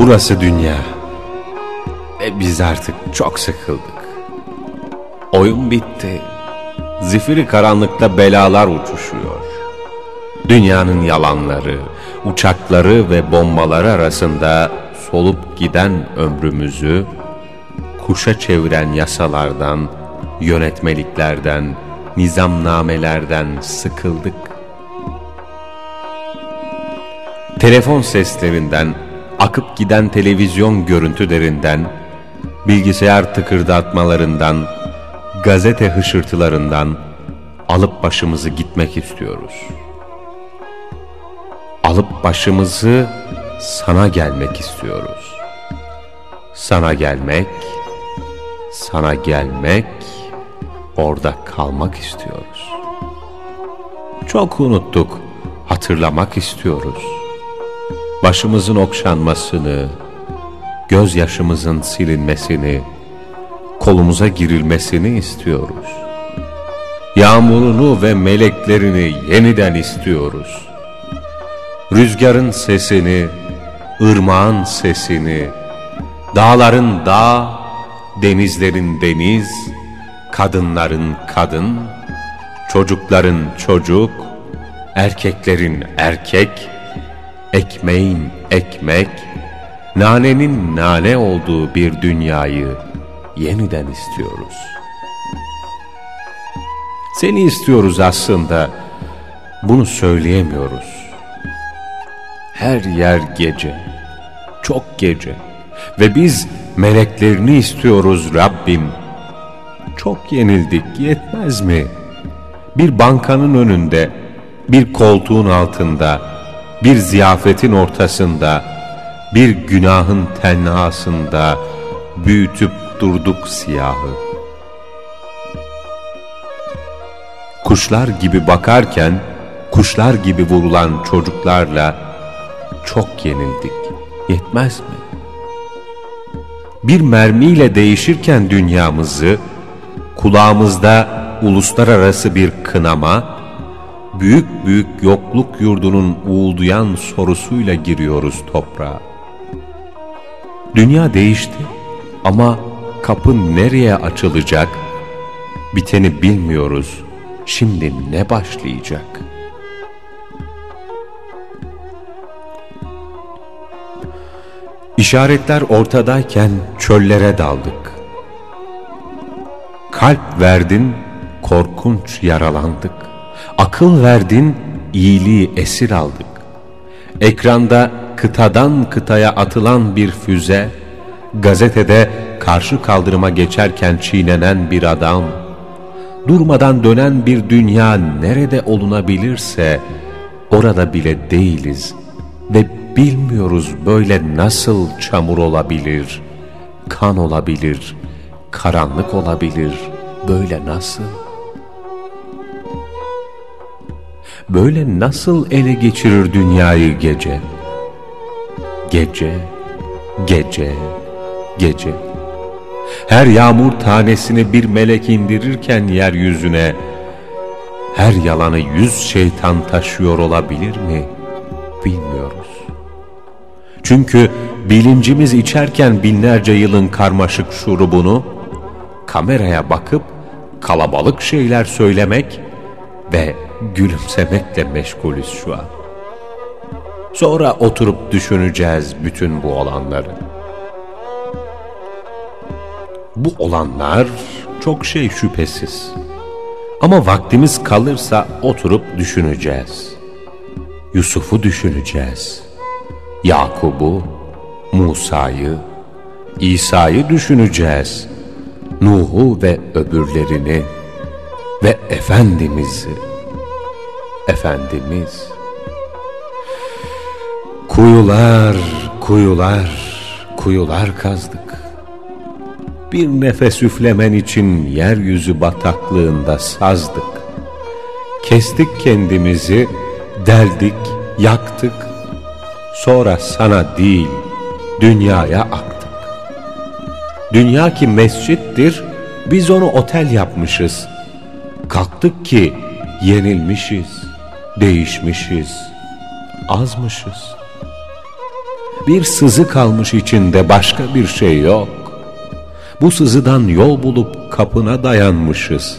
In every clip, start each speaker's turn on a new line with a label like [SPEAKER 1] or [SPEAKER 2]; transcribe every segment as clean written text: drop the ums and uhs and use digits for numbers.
[SPEAKER 1] Burası dünya. Biz artık çok sıkıldık. Oyun bitti. Zifiri karanlıkta belalar uçuşuyor. Dünyanın yalanları, uçakları ve bombaları arasında solup giden ömrümüzü kuşa çeviren yasalardan, yönetmeliklerden, nizamnamelerden sıkıldık. Telefon seslerinden, akıp giden televizyon görüntülerinden, bilgisayar tıkırdatmalarından, gazete hışırtılarından alıp başımızı gitmek istiyoruz. Alıp başımızı sana gelmek istiyoruz. Sana gelmek, sana gelmek, orada kalmak istiyoruz. Çok unuttuk, hatırlamak istiyoruz. Başımızın okşanmasını, gözyaşımızın silinmesini, kolumuza girilmesini istiyoruz. Yağmurunu ve meleklerini yeniden istiyoruz. Rüzgarın sesini, ırmağın sesini, dağların dağ, denizlerin deniz, kadınların kadın, çocukların çocuk, erkeklerin erkek, ekmeğin ekmek, nanenin nane olduğu bir dünyayı yeniden istiyoruz. Seni istiyoruz aslında, bunu söyleyemiyoruz. Her yer gece, çok gece ve biz meleklerini istiyoruz Rabbim. Çok yenildik, yetmez mi? Bir bankanın önünde, bir koltuğun altında, bir ziyafetin ortasında, bir günahın tenhasında büyütüp durduk siyahı. Kuşlar gibi bakarken, kuşlar gibi vurulan çocuklarla çok yenildik, yetmez mi? Bir mermiyle değişirken dünyamızı, kulağımızda uluslararası bir kınama, büyük büyük yokluk yurdunun uğuldayan sorusuyla giriyoruz toprağa. Dünya değişti ama kapı nereye açılacak? Biteni bilmiyoruz. Şimdi ne başlayacak? İşaretler ortadayken çöllere daldık. Kalp verdin, korkunç yaralandık. Akıl verdin, iyiliği esir aldık. Ekranda kıtadan kıtaya atılan bir füze, gazetede karşı kaldırıma geçerken çiğnenen bir adam, durmadan dönen bir dünya nerede olunabilirse orada bile değiliz ve bilmiyoruz böyle nasıl çamur olabilir, kan olabilir, karanlık olabilir, böyle nasıl? Böyle nasıl ele geçirir dünyayı gece? Gece, gece, gece. Her yağmur tanesini bir melek indirirken yeryüzüne, her yalanı 100 şeytan taşıyor olabilir mi? Bilmiyoruz. Çünkü bilincimiz içerken binlerce yılın karmaşık şurubunu, kameraya bakıp kalabalık şeyler söylemek ve gülümsemekle meşgulüz şu an. Sonra oturup düşüneceğiz bütün bu olanları. Bu olanlar çok şey şüphesiz. Ama vaktimiz kalırsa oturup düşüneceğiz. Yusuf'u düşüneceğiz. Yakub'u, Musa'yı, İsa'yı düşüneceğiz. Nuh'u ve öbürlerini ve Efendimiz'i. Efendimiz. Kuyular, kuyular, kuyular kazdık. Bir nefes üflemen için yeryüzü bataklığında sazdık. Kestik kendimizi, deldik, yaktık. Sonra sana değil, dünyaya aktık. Dünya ki mescittir, biz onu otel yapmışız. Kalktık ki yenilmişiz, değişmişiz, azmışız. Bir sızı kalmış içinde, başka bir şey yok. Bu sızıdan yol bulup kapına dayanmışız.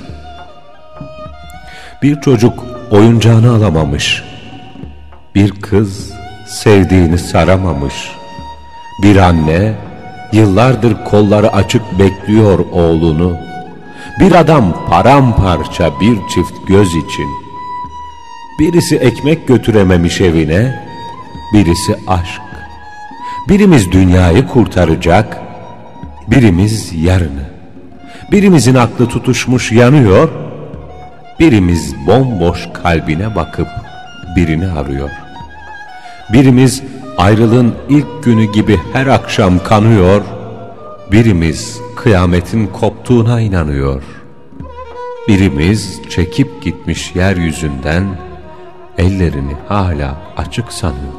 [SPEAKER 1] Bir çocuk oyuncağını alamamış. Bir kız sevdiğini saramamış. Bir anne yıllardır kolları açık bekliyor oğlunu. Bir adam paramparça bir çift göz için. Birisi ekmek götürememiş evine, birisi aşk. Birimiz dünyayı kurtaracak, birimiz yarını. Birimizin aklı tutuşmuş yanıyor, birimiz bomboş kalbine bakıp birini arıyor. Birimiz ayrılığın ilk günü gibi her akşam kanıyor, birimiz kıyametin koptuğuna inanıyor. Birimiz çekip gitmiş yeryüzünden ellerini hala açık sanıyor.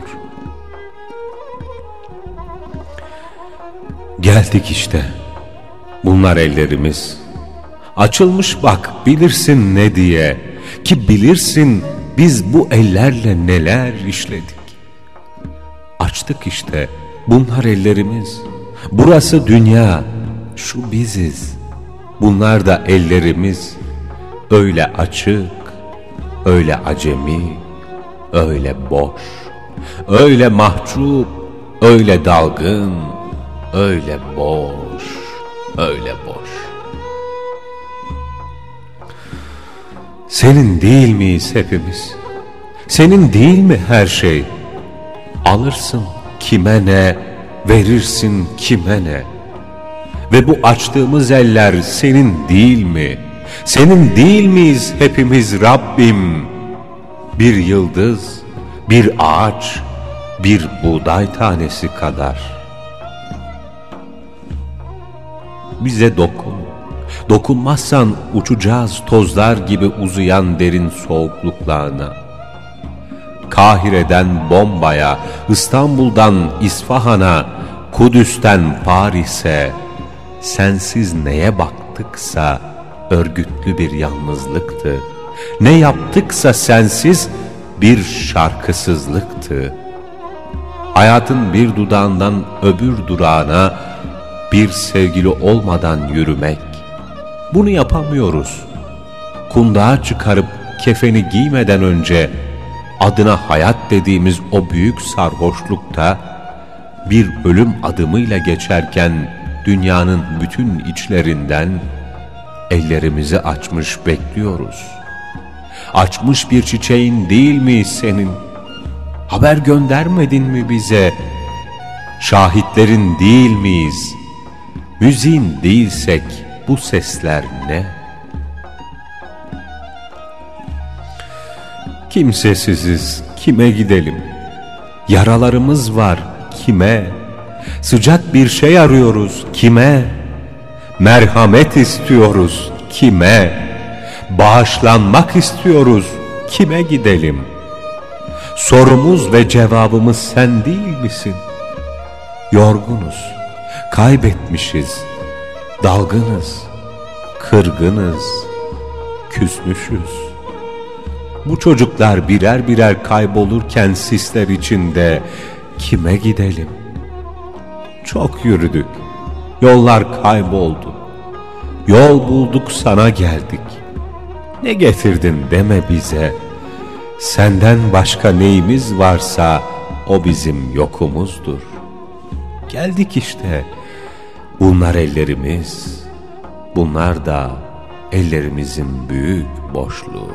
[SPEAKER 1] Geldik işte, bunlar ellerimiz. Açılmış bak bilirsin ne diye, ki bilirsin biz bu ellerle neler işledik. Açtık işte, bunlar ellerimiz. Burası dünya, şu biziz. Bunlar da ellerimiz. Öyle açık, öyle acemi, öyle boş, öyle mahcup, öyle dalgın, öyle boş, öyle boş. Senin değil miyiz hepimiz? Senin değil mi her şey? Alırsın kime ne, verirsin kime ne? Ve bu açtığımız eller senin değil mi? Senin değil miyiz hepimiz Rabbim? Bir yıldız, bir ağaç, bir buğday tanesi kadar. Bize dokun. Dokunmazsan uçacağız tozlar gibi uzayan derin soğukluklarına. Kahire'den Bombay'a, İstanbul'dan İsfahan'a, Kudüs'ten Paris'e, sensiz neye baktıksa örgütlü bir yalnızlıktı. Ne yaptıksa sensiz bir şarkısızlıktı. Hayatın bir dudağından öbür durağına bir sevgili olmadan yürümek, bunu yapamıyoruz. Kundağa çıkarıp kefeni giymeden önce adına hayat dediğimiz o büyük sarhoşlukta bir ölüm adımıyla geçerken dünyanın bütün içlerinden ellerimizi açmış bekliyoruz. Açmış bir çiçeğin değil mi senin? Haber göndermedin mi bize? Şahitlerin değil miyiz? Müziğin değilsek bu sesler ne? Kimsesiziz, kime gidelim? Yaralarımız var, kime? Sıcak bir şey arıyoruz, kime? Merhamet istiyoruz, kime? Bağışlanmak istiyoruz, kime gidelim? Sorumuz ve cevabımız sen değil misin? Yorgunuz, kaybetmişiz, dalgınız, kırgınız, küsmüşüz. Bu çocuklar birer birer kaybolurken sisler içinde kime gidelim? Çok yürüdük, yollar kayboldu. Yol bulduk, sana geldik. Ne getirdin deme bize. Senden başka neyimiz varsa o bizim yokumuzdur. Geldik işte. Bunlar ellerimiz, bunlar da ellerimizin büyük boşluğu.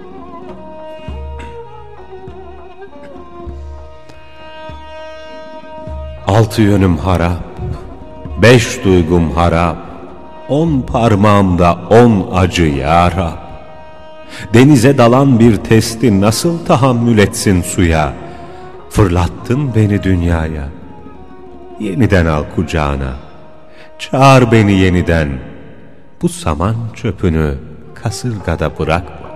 [SPEAKER 1] Altı yönüm harap, beş duygum harap, 10 parmağımda 10 acı ya Rab. Denize dalan bir testi nasıl tahammül etsin suya? Fırlattın beni dünyaya, yeniden al kucağına. Çağır beni yeniden, bu saman çöpünü kasırgada bırakma.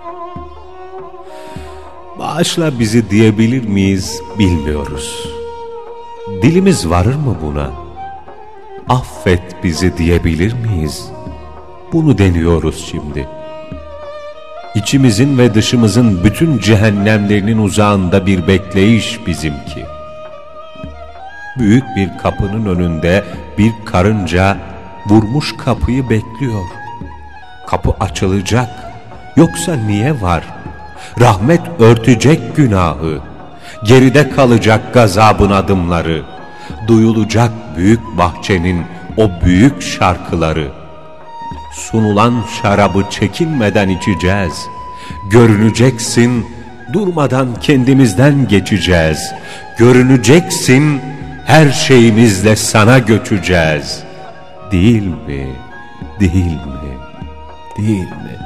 [SPEAKER 1] Bağışla bizi diyebilir miyiz bilmiyoruz. Dilimiz varır mı buna? Affet bizi diyebilir miyiz? Bunu deniyoruz şimdi. İçimizin ve dışımızın bütün cehennemlerinin uzağında bir bekleyiş bizimki. Büyük bir kapının önünde bir karınca vurmuş kapıyı bekliyor. Kapı açılacak, yoksa niye var? Rahmet örtecek günahı, geride kalacak gazabın adımları, duyulacak büyük bahçenin o büyük şarkıları. Sunulan şarabı çekinmeden içeceğiz. Görüneceksin, durmadan kendimizden geçeceğiz. Görüneceksin, her şeyimizle sana göçeceğiz. Değil mi? Değil mi? Değil mi?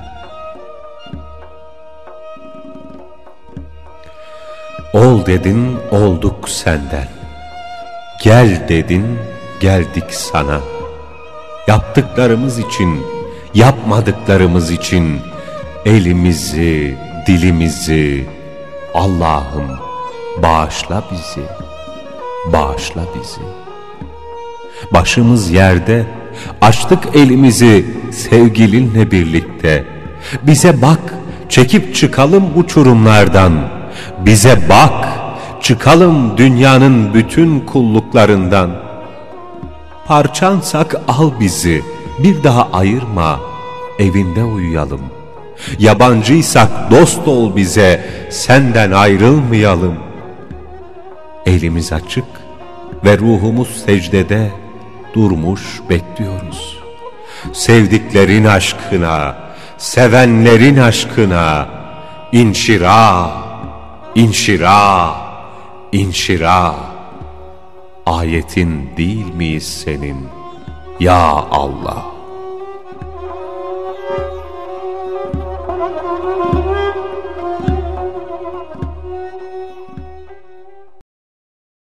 [SPEAKER 1] Ol dedin, olduk senden. Gel dedin, geldik sana. Yaptıklarımız için, yapmadıklarımız için elimizi, dilimizi, Allah'ım bağışla bizi, bağışla bizi. Başımız yerde, açtık elimizi sevgilinle birlikte. Bize bak, çekip çıkalım uçurumlardan. Bize bak, çıkalım dünyanın bütün kulluklarından. Parçansak al bizi, bir daha ayırma, evinde uyuyalım. Yabancıysak dost ol bize, senden ayrılmayalım. Elimiz açık ve ruhumuz secdede durmuş bekliyoruz. Sevdiklerin aşkına, sevenlerin aşkına, inşira, inşira, inşira. Ayetin değil miyiz senin, ya Allah?